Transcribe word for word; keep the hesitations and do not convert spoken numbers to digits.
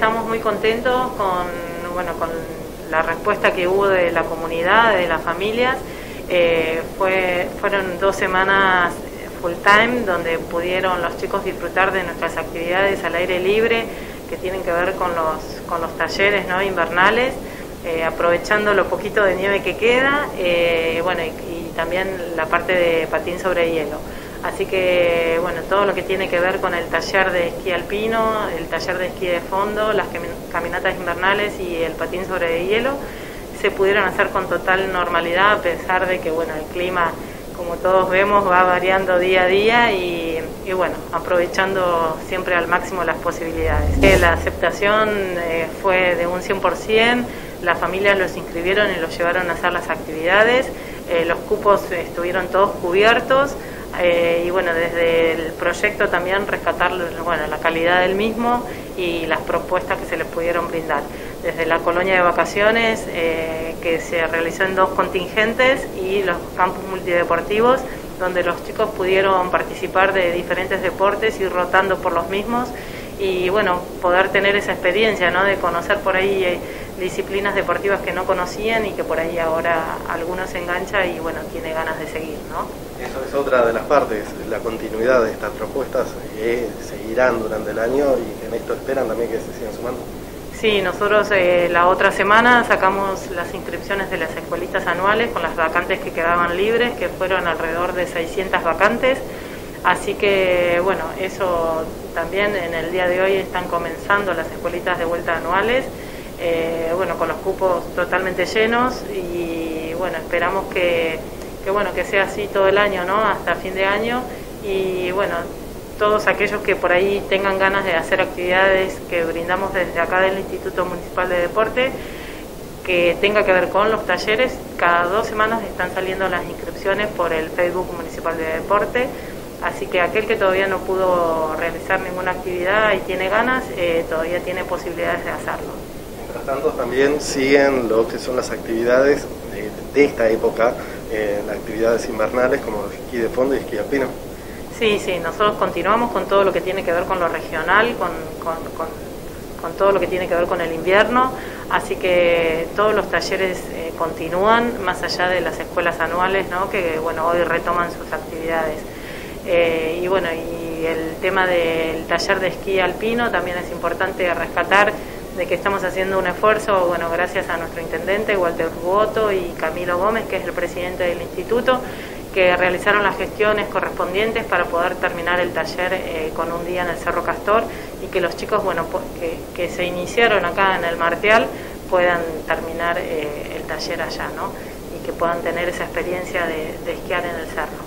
estamos muy contentos con, bueno, con la respuesta que hubo de la comunidad, de las familias. Eh, fue, fueron dos semanas full time donde pudieron los chicos disfrutar de nuestras actividades al aire libre que tienen que ver con los, con los talleres, ¿no?, invernales, eh, aprovechando lo poquito de nieve que queda, eh, bueno, y, y también la parte de patín sobre hielo. Así que, bueno, todo lo que tiene que ver con el taller de esquí alpino, el taller de esquí de fondo, las caminatas invernales y el patín sobre hielo, se pudieron hacer con total normalidad, a pesar de que, bueno, el clima, como todos vemos, va variando día a día y, y bueno, aprovechando siempre al máximo las posibilidades. La aceptación eh, fue de un cien por ciento, las familias los inscribieron y los llevaron a hacer las actividades, eh, los cupos estuvieron todos cubiertos. Eh, y bueno, desde el proyecto también rescatar, bueno, la calidad del mismo y las propuestas que se les pudieron brindar. Desde la colonia de vacaciones, eh, que se realizó en dos contingentes, y los campus multideportivos, donde los chicos pudieron participar de diferentes deportes, ir rotando por los mismos y bueno, poder tener esa experiencia, ¿no?, de conocer por ahí eh, disciplinas deportivas que no conocían y que por ahí ahora algunos se engancha y bueno, tiene ganas de seguir, ¿no? Eso es otra de las partes, la continuidad de estas propuestas que seguirán durante el año y que en esto esperan también que se sigan sumando. Sí, nosotros eh, la otra semana sacamos las inscripciones de las escuelitas anuales con las vacantes que quedaban libres, que fueron alrededor de seiscientas vacantes. Así que, bueno, eso también en el día de hoy están comenzando las escuelitas de vuelta anuales, eh, bueno, con los cupos totalmente llenos y, bueno, esperamos que, que, bueno, que sea así todo el año, ¿no?, hasta fin de año y, bueno, todos aquellos que por ahí tengan ganas de hacer actividades que brindamos desde acá del Instituto Municipal de Deporte, que tenga que ver con los talleres, cada dos semanas están saliendo las inscripciones por el Facebook Municipal de Deporte. Así que aquel que todavía no pudo realizar ninguna actividad y tiene ganas, eh, todavía tiene posibilidades de hacerlo. Mientras tanto, también siguen lo que son las actividades de, de esta época, eh, las actividades invernales como esquí de fondo y esquí alpino. Sí, sí, nosotros continuamos con todo lo que tiene que ver con lo regional, con, con, con, con todo lo que tiene que ver con el invierno, así que todos los talleres eh, continúan, más allá de las escuelas anuales, ¿no?, que bueno, hoy retoman sus actividades. Eh, y bueno, y el tema del taller de esquí alpino también es importante rescatar de que estamos haciendo un esfuerzo, bueno, gracias a nuestro intendente Walter Ruotto y Camilo Gómez, que es el presidente del instituto, que realizaron las gestiones correspondientes para poder terminar el taller eh, con un día en el Cerro Castor y que los chicos, bueno, que, que se iniciaron acá en el Martial puedan terminar eh, el taller allá, ¿no?, y que puedan tener esa experiencia de, de esquiar en el cerro.